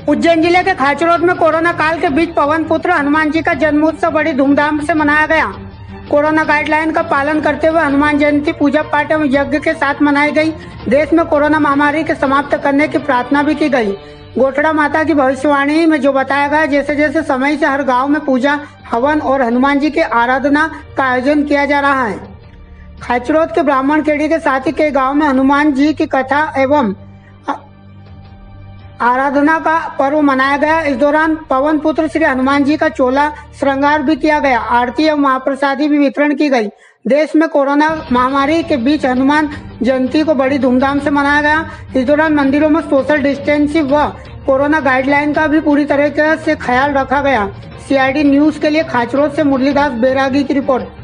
उज्जैन जिले के खाचरोद में कोरोना काल के बीच पवन पुत्र हनुमान जी का जन्मोत्सव बड़ी धूमधाम से मनाया गया। कोरोना गाइडलाइन का पालन करते हुए हनुमान जयंती पूजा पाठ एवं यज्ञ के साथ मनाई गई। देश में कोरोना महामारी के समाप्त करने की प्रार्थना भी की गई। गोठड़ा माता की भविष्यवाणी में जो बताया गया, जैसे जैसे समय से हर गाँव में पूजा हवन और हनुमान जी के आराधना का आयोजन किया जा रहा है। खाचरोद के ब्राह्मण खेड़ी के साथ ही कई गाँव में हनुमान जी की कथा एवं आराधना का पर्व मनाया गया। इस दौरान पवन पुत्र श्री हनुमान जी का चोला श्रृंगार भी किया गया। आरती एवं महाप्रसादी भी वितरण की गई। देश में कोरोना महामारी के बीच हनुमान जयंती को बड़ी धूमधाम से मनाया गया। इस दौरान मंदिरों में सोशल डिस्टेंसिंग व कोरोना गाइडलाइन का भी पूरी तरीके से ख्याल रखा गया। CID न्यूज के लिए खाचरोद से मुरलीदास बैरागी की रिपोर्ट।